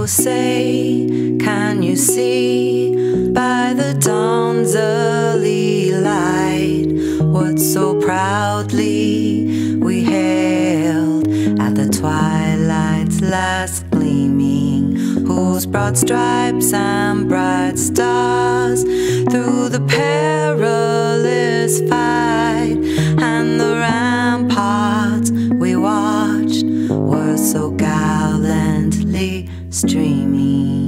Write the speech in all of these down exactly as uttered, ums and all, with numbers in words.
say, can you see by the dawn's early light what so proudly we hailed at the twilight's last gleaming, whose broad stripes and bright stars through the perilous fight and the ramparts we watched were so gallantly streaming.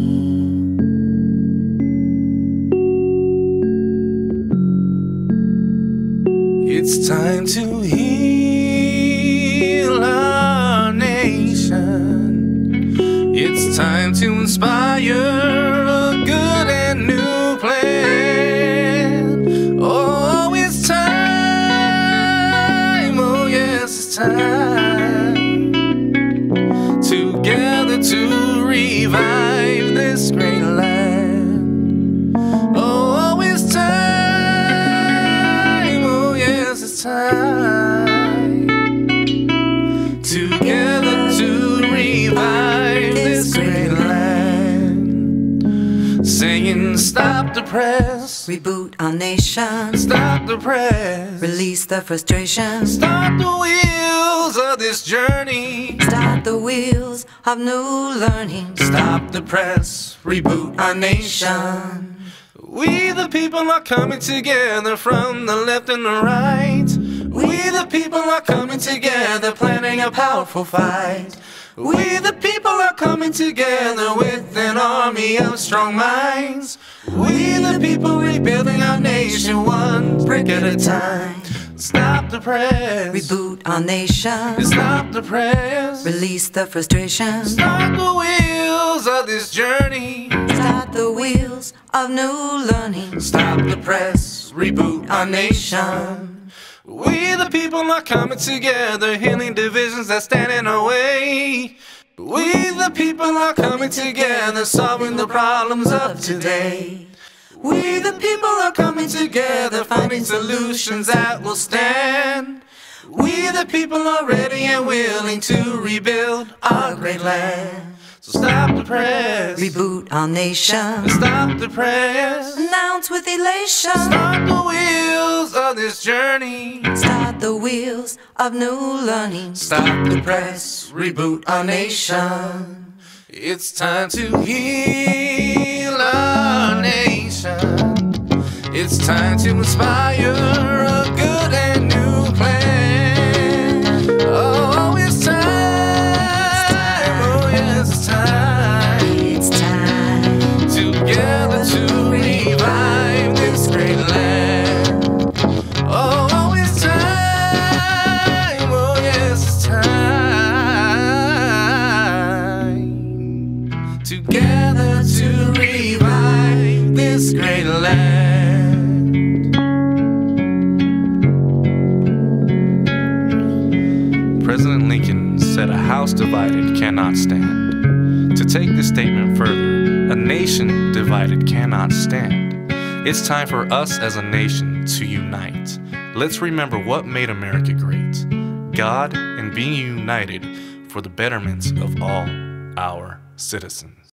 It's time to heal our nation. It's time to inspire a good and new plan. Oh, it's time, oh yes, it's time, together to revive this great land. Oh, it's time, oh yes, it's time, together to revive this great land. Saying stop the press, Reboot our nation, stop the press, release the frustration, start the wheels of this journey, start the wheels of new learning, stop the press, reboot our nation. We the people are coming together from the left and the right. We the people are coming together, planning a powerful fight. We the people are coming together with an army of strong minds. We the people rebuilding our nation one brick at a time. Stop the press, reboot our nation, stop the press, release the frustration, start the wheels of this journey, start the wheels of new learning, stop the press, reboot our nation. We the people are coming together, healing divisions that stand in our way. We the people are coming together, solving the problems of today. We the people are coming together, finding solutions that will stand. We the people are ready and willing to rebuild our great land. So stop the press, reboot our nation, stop the press, announce with elation, start the wheels of this journey, start the wheels of new learning, stop the press, reboot our nation. It's time to heal our nation. It's time to inspire a good and new plan. Oh, it's time, oh yes, it's time, it's time, together to revive this great land. Oh, it's time, oh yes, it's time, together to revive this great land. President Lincoln said a house divided cannot stand. To take this statement further, a nation divided cannot stand. It's time for us as a nation to unite. Let's remember what made America great: God and being united for the betterment of all our citizens.